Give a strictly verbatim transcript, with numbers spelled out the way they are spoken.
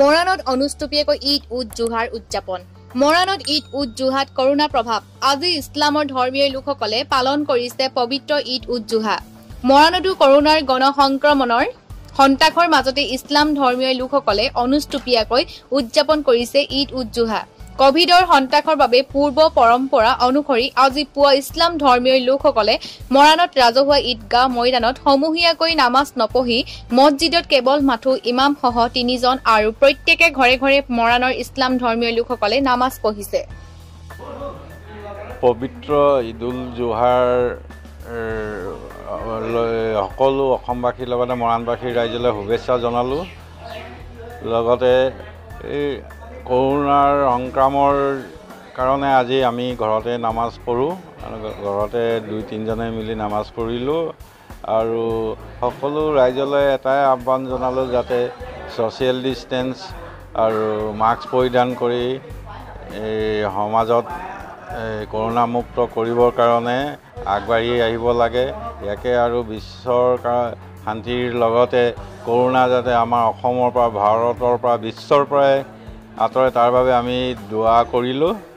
মৰাণত অনুষ্টুপীয়াকৈ ঈদ উদ জোহাৰ উদযাপন। মৰাণত ঈদ উদ জোহাত কৰোনা প্ৰভাৱ। আজি ইছলামৰ ধৰ্মীয় লোকসকলে পালন কৰিছে পবিত্ৰ ঈদ উদ জোহা। মৰাণতো কৰোনাৰ গণ সংক্ৰমণৰ সন্তাসৰ মাজতে ইছলাম ধৰ্মীয় লোকসকলে অনুষ্টুপীয়াকৈ উদযাপন কৰিছে ঈদ উদ জোহা। কভিডৰ সন্তাসৰ বাবে পূৰ্ব পৰম্পৰা অনুসৰি আজি পুৱা ইছলাম ধৰ্মীয় লোকসকলে মৰাণত ৰাজহুৱা ঈদগাহ ময়দানত সমূহীয়াকৈ নামাজ নপঢ়ি মছজিদত কেৱল মাথো ইমামসহ তিনিজন আৰু প্ৰত্যেকে ঘৰে ঘৰে মৰাণৰ ইছলাম ধৰ্মীয় লোকসকলে নামাজ পঢ়িছে। পবিত্ৰ ঈদ উল জোহাৰ সকলো অসমবাসীৰ লগতে মৰাণবাসীৰ ৰাইজলৈ শুভেচ্ছা জনালোঁ। লগতে এই কৰোনাৰ সংক্ৰামৰ কাৰণে আজি আমি ঘৰতে নামাজ পঢ়োঁ আৰু ঘৰতে দুই তিনিজনে মিলি নামাজ পঢ়িলোঁ আৰু সকলো ৰাইজলৈ এটাই আহ্বান জনালোঁ যাতে ছ'চিয়েল ডিষ্টেঞ্চ আৰু মাস্ক পৰিধান কৰি এই সমাজত কৰোনামুক্ত কৰিবৰ কাৰণে আগবাঢ়ি আহিব লাগে। ইয়াকে আৰু বিশ্বৰ শান্তিৰ লগতে কৰোনা যাতে আমাৰ অসমৰ পৰা ভাৰতৰ পৰা বিশ্বৰ পৰাই আঁতৰে তাৰ বাবে আমি দোৱা কৰিলোঁ।